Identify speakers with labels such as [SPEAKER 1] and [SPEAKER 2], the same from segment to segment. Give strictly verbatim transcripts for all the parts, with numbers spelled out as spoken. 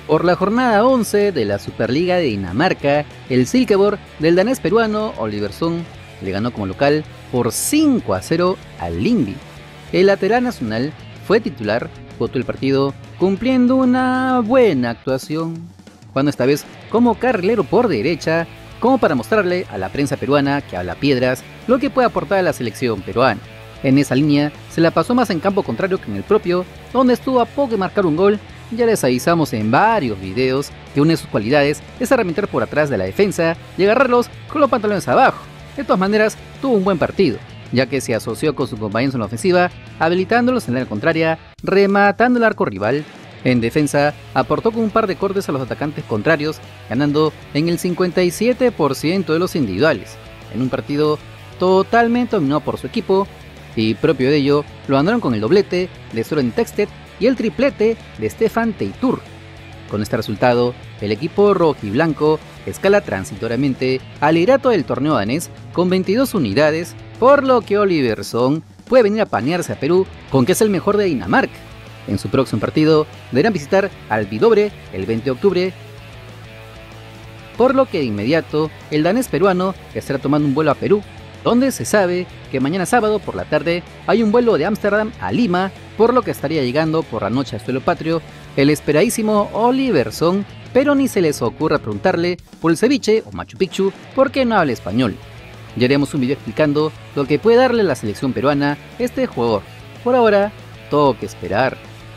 [SPEAKER 1] Por la jornada once de la Superliga de Dinamarca, el Silkeborg del danés peruano Oliversson le ganó como local por cinco a cero al Lyngby. El lateral nacional fue titular por todo el partido, cumpliendo una buena actuación, jugando esta vez como carrilero por derecha, como para mostrarle a la prensa peruana que habla piedras lo que puede aportar a la selección peruana. En esa línea se la pasó más en campo contrario que en el propio, donde estuvo a poco de marcar un gol. Ya les avisamos en varios videos que una de sus cualidades es arremeter por atrás de la defensa y agarrarlos con los pantalones abajo. De todas maneras, tuvo un buen partido, ya que se asoció con sus compañeros en la ofensiva, habilitándolos en la contraria, rematando el arco rival. En defensa, aportó con un par de cortes a los atacantes contrarios, ganando en el cincuenta y siete por ciento de los individuales, en un partido totalmente dominado por su equipo, y propio de ello, lo ganaron con el doblete de Søren Tegsted y el triplete de Stefan Teitur. Con este resultado, el equipo rojiblanco escala transitoriamente al liderato del torneo danés con veintidós unidades, por lo que Oliversson puede venir a panearse a Perú con que es el mejor de Dinamarca. En su próximo partido deberán visitar al Hvidovre el veinte de octubre, por lo que de inmediato el danés peruano estará tomando un vuelo a Perú, donde se sabe que mañana sábado por la tarde hay un vuelo de Ámsterdam a Lima, por lo que estaría llegando por la noche a suelo patrio el esperadísimo Oliversson, pero ni se les ocurra preguntarle por el ceviche o Machu Picchu porque no habla español. Ya haremos un video explicando lo que puede darle a la selección peruana este jugador. Por ahora, todo que esperar.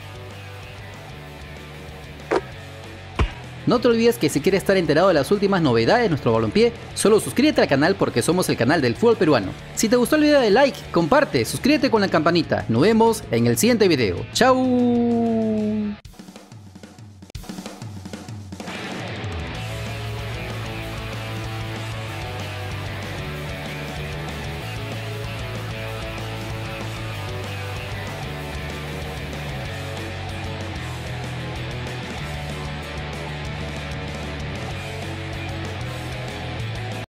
[SPEAKER 1] No te olvides que si quieres estar enterado de las últimas novedades de nuestro balompié, solo suscríbete al canal porque somos el canal del fútbol peruano. Si te gustó el video, dale like, comparte, suscríbete con la campanita. Nos vemos en el siguiente video. ¡Chao!